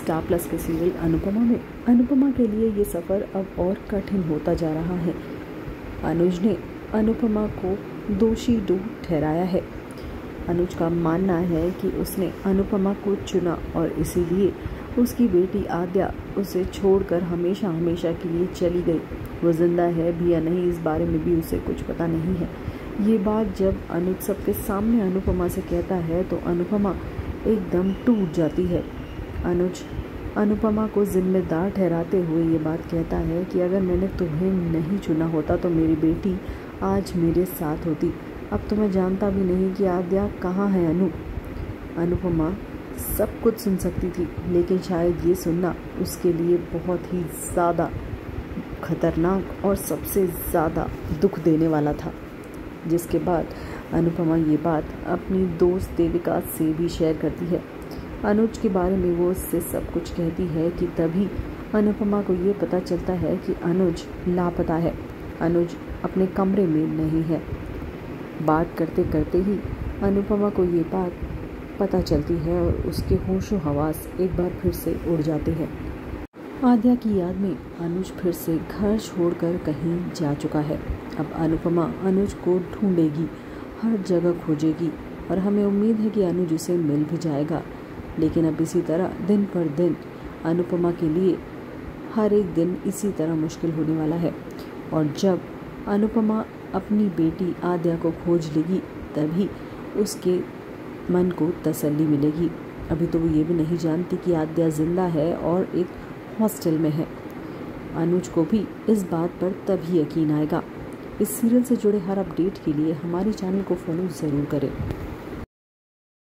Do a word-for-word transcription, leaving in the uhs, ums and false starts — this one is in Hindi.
स्टार प्लस के सीरियल अनुपमा में अनुपमा के लिए ये सफ़र अब और कठिन होता जा रहा है। अनुज ने अनुपमा को दोषी ठहराया है। अनुज का मानना है कि उसने अनुपमा को चुना और इसीलिए उसकी बेटी आद्या उसे छोड़कर हमेशा हमेशा के लिए चली गई। वो जिंदा है भी या नहीं इस बारे में भी उसे कुछ पता नहीं है। ये बात जब अनुज सबके सामने अनुपमा से कहता है तो अनुपमा एकदम टूट जाती है। अनुज अनुपमा को जिम्मेदार ठहराते हुए ये बात कहता है कि अगर मैंने तुम्हें नहीं चुना होता तो मेरी बेटी आज मेरे साथ होती। अब तो मैं जानता भी नहीं कि आद्या कहाँ है। अनु अनुपमा सब कुछ सुन सकती थी, लेकिन शायद ये सुनना उसके लिए बहुत ही ज़्यादा खतरनाक और सबसे ज़्यादा दुख देने वाला था। जिसके बाद अनुपमा ये बात अपनी दोस्त देविका से भी शेयर करती है। अनुज के बारे में वो उससे सब कुछ कहती है कि तभी अनुपमा को ये पता चलता है कि अनुज लापता है। अनुज अपने कमरे में नहीं है। बात करते करते ही अनुपमा को ये बात पता चलती है और उसके होशो हवास एक बार फिर से उड़ जाते हैं। आद्या की याद में अनुज फिर से घर छोड़कर कहीं जा चुका है। अब अनुपमा अनुज को ढूंढेगी, हर जगह खोजेगी और हमें उम्मीद है कि अनुज उसे मिल भी जाएगा। लेकिन अब इसी तरह दिन पर दिन अनुपमा के लिए हर एक दिन इसी तरह मुश्किल होने वाला है। और जब अनुपमा अपनी बेटी आद्या को खोज लेगी तभी उसके मन को तसल्ली मिलेगी। अभी तो वो ये भी नहीं जानती कि आद्या जिंदा है और एक हॉस्टल में है। अनुज को भी इस बात पर तभी यकीन आएगा। इस सीरियल से जुड़े हर अपडेट के लिए हमारे चैनल को फॉलो ज़रूर करें।